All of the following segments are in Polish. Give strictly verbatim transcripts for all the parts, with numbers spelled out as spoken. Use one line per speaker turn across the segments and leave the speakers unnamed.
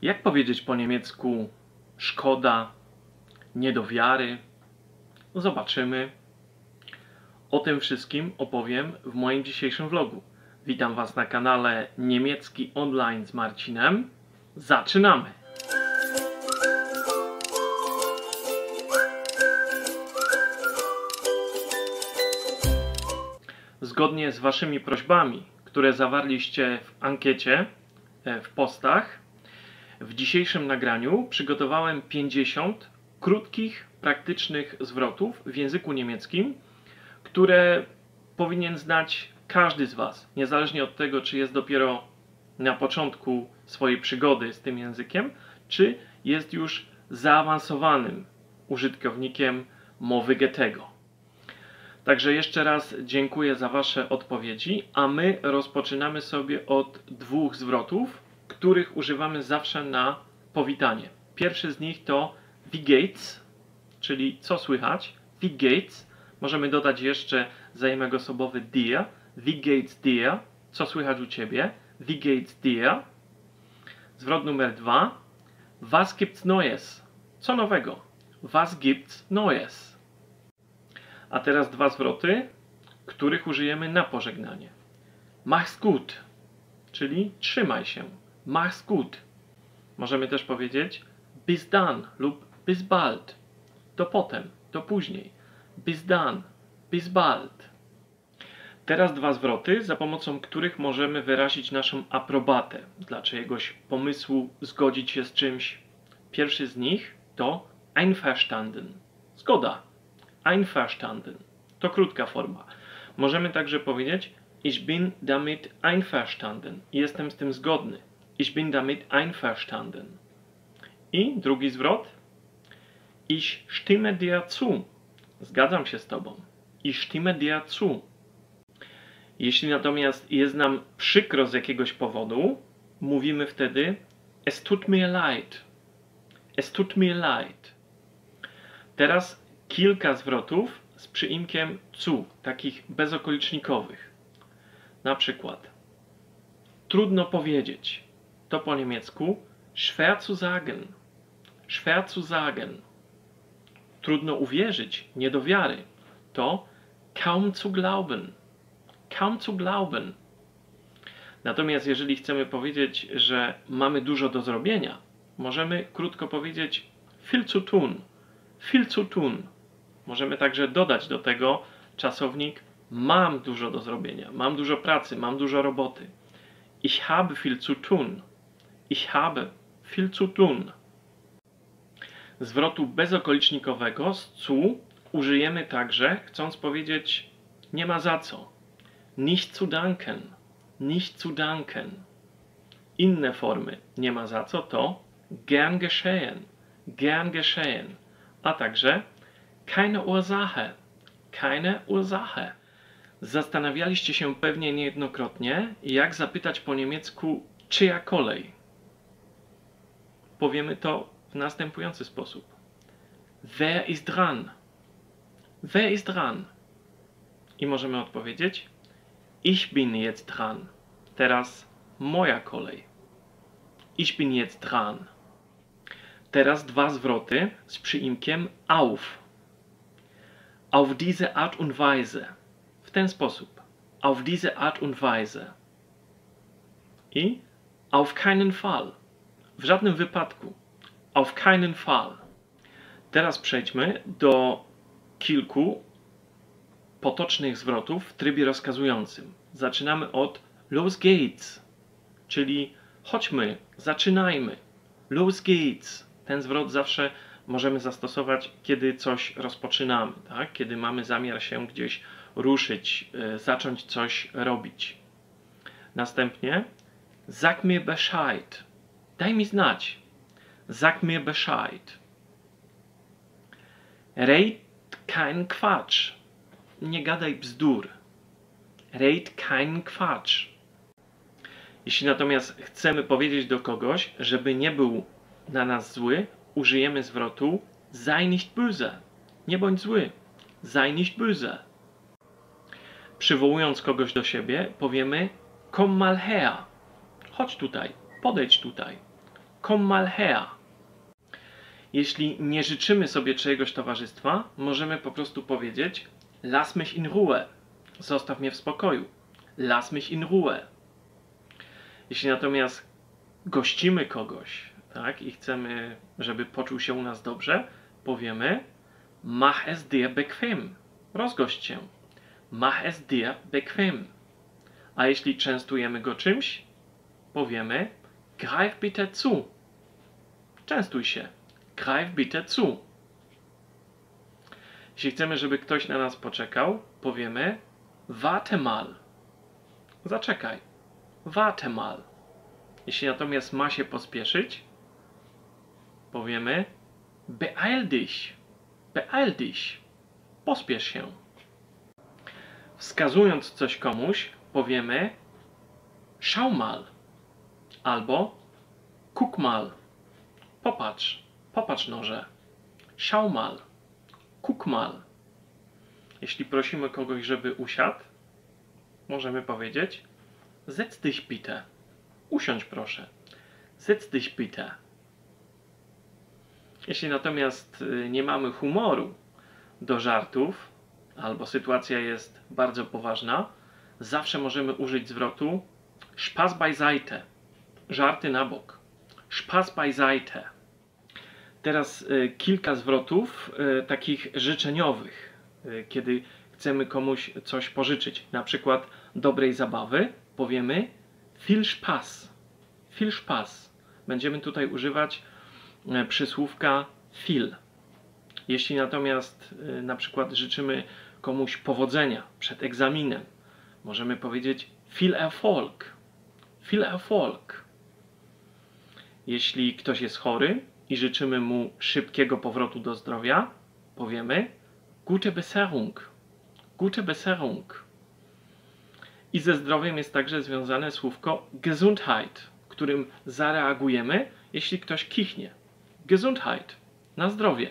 Jak powiedzieć po niemiecku szkoda, nie do wiary? Zobaczymy. O tym wszystkim opowiem w moim dzisiejszym vlogu. Witam Was na kanale Niemiecki Online z Marcinem. Zaczynamy! Zgodnie z Waszymi prośbami, które zawarliście w ankiecie, w postach, w dzisiejszym nagraniu przygotowałem pięćdziesiąt krótkich, praktycznych zwrotów w języku niemieckim, które powinien znać każdy z Was, niezależnie od tego, czy jest dopiero na początku swojej przygody z tym językiem, czy jest już zaawansowanym użytkownikiem mowy Goethego. Także jeszcze raz dziękuję za Wasze odpowiedzi, a my rozpoczynamy sobie od dwóch zwrotów, których używamy zawsze na powitanie. Pierwszy z nich to wie geht's, czyli co słychać. Wie geht's. Możemy dodać jeszcze zaimek osobowy dir. Wie geht's dir? Co słychać u Ciebie? Wie geht's dir? Zwrot numer dwa. Was gibt's Neues? Co nowego? Was gibt's Neues? A teraz dwa zwroty, których użyjemy na pożegnanie. Mach's gut, czyli trzymaj się. Mach's gut. Możemy też powiedzieć bis dann lub bis bald. To potem, to później. Bis dann, bis bald. Teraz dwa zwroty, za pomocą których możemy wyrazić naszą aprobatę dla czyjegoś pomysłu, zgodzić się z czymś. Pierwszy z nich to einverstanden. Zgoda. Einverstanden. To krótka forma. Możemy także powiedzieć ich bin damit einverstanden. Jestem z tym zgodny. Ich bin damit einverstanden. I drugi zwrot. Ich stimme dir zu. Zgadzam się z Tobą. Ich stimme dir zu. Jeśli natomiast jest nam przykro z jakiegoś powodu, mówimy wtedy es tut mir leid. Es tut mir leid. Teraz kilka zwrotów z przyimkiem zu, takich bezokolicznikowych. Na przykład trudno powiedzieć. To po niemiecku schwer zu sagen. Schwer zu sagen. Trudno uwierzyć, nie do wiary. To kaum zu glauben. Kaum zu glauben. Natomiast jeżeli chcemy powiedzieć, że mamy dużo do zrobienia, możemy krótko powiedzieć viel zu tun. Viel zu tun. Możemy także dodać do tego czasownik mam dużo do zrobienia, mam dużo pracy, mam dużo roboty. Ich habe viel zu tun. Ich habe viel zu tun. Zwrotu bezokolicznikowego z zu użyjemy także, chcąc powiedzieć nie ma za co. Nicht zu danken. Nicht zu danken. Inne formy nie ma za co to gern geschehen. Gern geschehen. A także keine Ursache. Keine Ursache. Zastanawialiście się pewnie niejednokrotnie, jak zapytać po niemiecku czyja kolej. Powiemy to w następujący sposób. Wer ist dran? Wer ist dran? I możemy odpowiedzieć ich bin jetzt dran. Teraz moja kolej. Ich bin jetzt dran. Teraz dwa zwroty z przyimkiem auf. Auf diese Art und Weise. W ten sposób. Auf diese Art und Weise. I auf keinen Fall. W żadnym wypadku. Auf keinen Fall. Teraz przejdźmy do kilku potocznych zwrotów w trybie rozkazującym. Zaczynamy od los geht's, czyli chodźmy, zaczynajmy. Los geht's. Ten zwrot zawsze możemy zastosować, kiedy coś rozpoczynamy, tak? Kiedy mamy zamiar się gdzieś ruszyć, y, zacząć coś robić. Następnie sag mir Bescheid. Daj mi znać. Sag mir Bescheid. Red kein Quatsch. Nie gadaj bzdur. Red kein Quatsch. Jeśli natomiast chcemy powiedzieć do kogoś, żeby nie był na nas zły, użyjemy zwrotu sei nicht böse. Nie bądź zły. Sei nicht böse. Przywołując kogoś do siebie, powiemy komm mal her. Chodź tutaj. Podejdź tutaj. komm mal her. Jeśli nie życzymy sobie czyjegoś towarzystwa, możemy po prostu powiedzieć lass mich in Ruhe. Zostaw mnie w spokoju. Lass mich in Ruhe. Jeśli natomiast gościmy kogoś, tak, i chcemy, żeby poczuł się u nas dobrze, powiemy mach es dir bequem. Rozgość się. Mach es dir bequem. A jeśli częstujemy go czymś, powiemy greif bitte zu. Częstuj się. Greif bitte zu. Jeśli chcemy, żeby ktoś na nas poczekał, powiemy warte mal. Zaczekaj. Warte mal. Jeśli natomiast ma się pospieszyć, powiemy beeil dich. Beeil dich. Pospiesz się. Wskazując coś komuś, powiemy schau mal. Albo guck mal. Popatrz. Popatrz noże. Schau mal. Guck mal. Jeśli prosimy kogoś, żeby usiadł, możemy powiedzieć setz dich bitte. Usiądź proszę. Setz dich bitte. Jeśli natomiast nie mamy humoru do żartów, albo sytuacja jest bardzo poważna, zawsze możemy użyć zwrotu Spaß beiseite. Żarty na bok. Spaß beiseite. Teraz y, kilka zwrotów y, takich życzeniowych, y, kiedy chcemy komuś coś pożyczyć. Na przykład dobrej zabawy powiemy viel Spaß. Viel Spaß. Będziemy tutaj używać y, przysłówka viel. Jeśli natomiast y, na przykład życzymy komuś powodzenia przed egzaminem, możemy powiedzieć viel Erfolg. Viel Erfolg. Jeśli ktoś jest chory i życzymy mu szybkiego powrotu do zdrowia, powiemy gute Besserung. Gute Besserung. I ze zdrowiem jest także związane słówko Gesundheit, którym zareagujemy, jeśli ktoś kichnie. Gesundheit. Na zdrowie.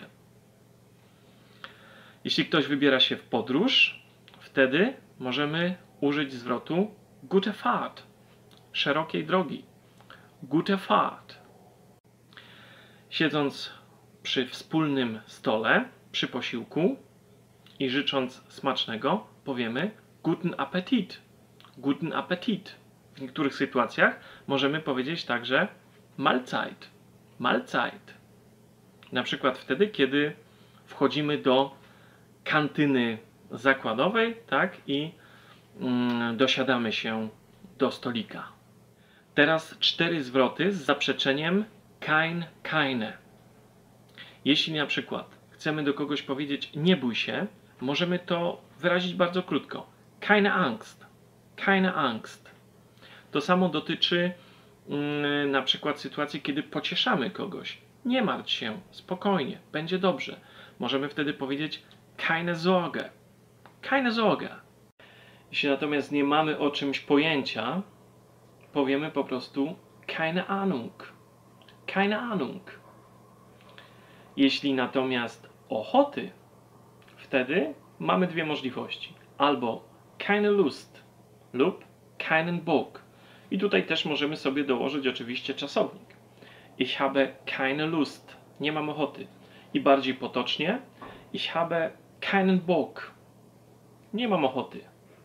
Jeśli ktoś wybiera się w podróż, wtedy możemy użyć zwrotu gute Fahrt. Szerokiej drogi. Gute Fahrt. Siedząc przy wspólnym stole, przy posiłku i życząc smacznego, powiemy guten Appetit. Guten Appetit. W niektórych sytuacjach możemy powiedzieć także Mahlzeit. Mahlzeit. Na przykład wtedy, kiedy wchodzimy do kantyny zakładowej, tak, i mm, dosiadamy się do stolika. Teraz cztery zwroty z zaprzeczeniem kein, keine. Jeśli na przykład chcemy do kogoś powiedzieć nie bój się, możemy to wyrazić bardzo krótko. Keine Angst. Keine Angst. To samo dotyczy mm, na przykład sytuacji, kiedy pocieszamy kogoś. Nie martw się, spokojnie, będzie dobrze. Możemy wtedy powiedzieć keine Sorge. Keine Sorge. Jeśli natomiast nie mamy o czymś pojęcia, powiemy po prostu keine Ahnung. Keine Ahnung. Jeśli natomiast ochoty, wtedy mamy dwie możliwości. Albo keine Lust lub keinen Bock. I tutaj też możemy sobie dołożyć oczywiście czasownik. Ich habe keine Lust. Nie mam ochoty. I bardziej potocznie ich habe keinen Bock. Nie mam ochoty.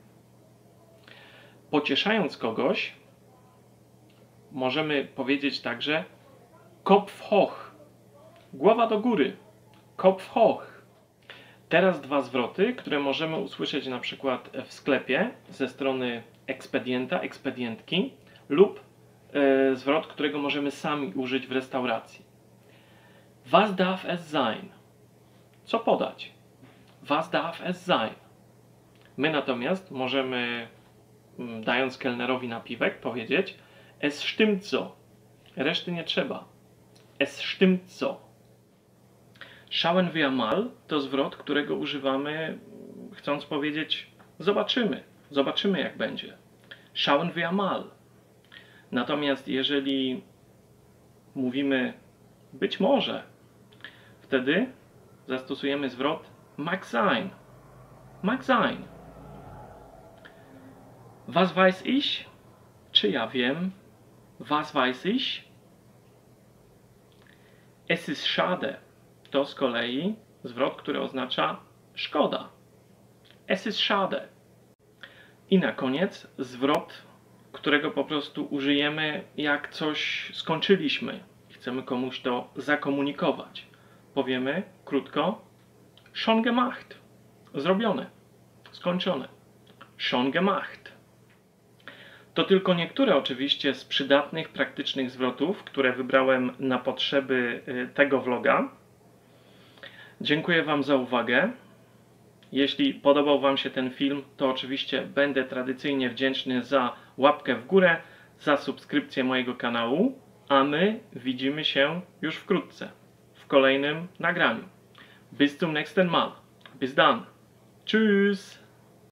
Pocieszając kogoś, możemy powiedzieć także Kopf hoch. Głowa do góry. Kopf hoch. Teraz dwa zwroty, które możemy usłyszeć na przykład w sklepie ze strony ekspedienta, ekspedientki lub e, zwrot, którego możemy sami użyć w restauracji. Was darf es sein? Co podać? Was darf es sein? My natomiast możemy, dając kelnerowi napiwek, powiedzieć es stimmt so. Reszty nie trzeba. Es stimmt so. Schauen wir mal to zwrot, którego używamy, chcąc powiedzieć zobaczymy. Zobaczymy, jak będzie. Schauen wir mal. Natomiast jeżeli mówimy być może, wtedy zastosujemy zwrot mag sein. Mag sein. Was weiß ich? Czy ja wiem? Was weiß ich? Es ist schade to z kolei zwrot, który oznacza szkoda. Es ist schade. I na koniec zwrot, którego po prostu użyjemy, jak coś skończyliśmy. Chcemy komuś to zakomunikować. Powiemy krótko: schon gemacht. Zrobione. Skończone. Schon gemacht. To tylko niektóre oczywiście z przydatnych, praktycznych zwrotów, które wybrałem na potrzeby tego vloga. Dziękuję Wam za uwagę. Jeśli podobał Wam się ten film, to oczywiście będę tradycyjnie wdzięczny za łapkę w górę, za subskrypcję mojego kanału, a my widzimy się już wkrótce w kolejnym nagraniu. Bis zum nächsten Mal. Bis dann. Tschüss.